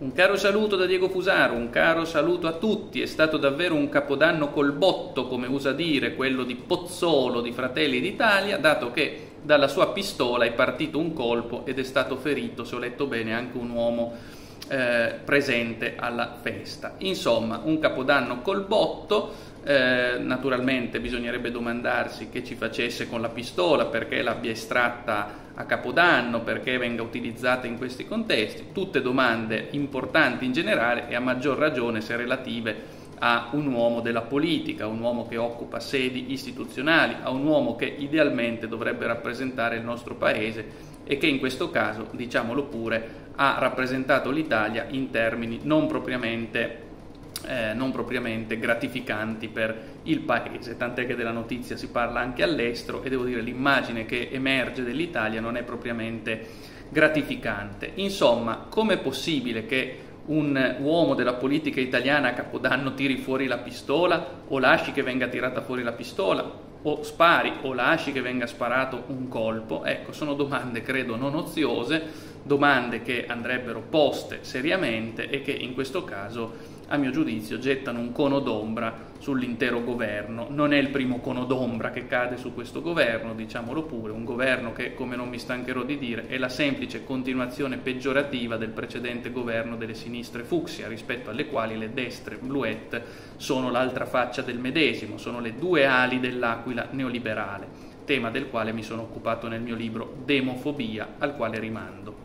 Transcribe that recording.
Un caro saluto da Diego Fusaro, un caro saluto a tutti. È stato davvero un capodanno col botto, come usa dire quello di Pozzolo di Fratelli d'Italia, dato che dalla sua pistola è partito un colpo ed è stato ferito, se ho letto bene, anche un uomo presente alla festa. Insomma, un capodanno col botto. Naturalmente bisognerebbe domandarsi che ci facesse con la pistola, perché l'abbia estratta a Capodanno, perché venga utilizzata in questi contesti. Tutte domande importanti in generale e a maggior ragione se relative a un uomo della politica, a un uomo che occupa sedi istituzionali, a un uomo che idealmente dovrebbe rappresentare il nostro paese e che in questo caso, diciamolo pure, ha rappresentato l'Italia in termini non propriamente gratificanti per il paese, tant'è che della notizia si parla anche all'estero e devo dire l'immagine che emerge dell'Italia non è propriamente gratificante. Insomma, com'è possibile che un uomo della politica italiana a Capodanno tiri fuori la pistola, o lasci che venga tirata fuori la pistola, o spari o lasci che venga sparato un colpo? Ecco, sono domande credo non oziose, domande che andrebbero poste seriamente e che in questo caso, a mio giudizio, gettano un cono d'ombra sull'intero governo. Non è il primo cono d'ombra che cade su questo governo, diciamolo pure, un governo che, come non mi stancherò di dire, è la semplice continuazione peggiorativa del precedente governo delle sinistre fucsia, rispetto alle quali le destre bluette sono l'altra faccia del medesimo, sono le due ali dell'aquila neoliberale, tema del quale mi sono occupato nel mio libro Demofobia, al quale rimando.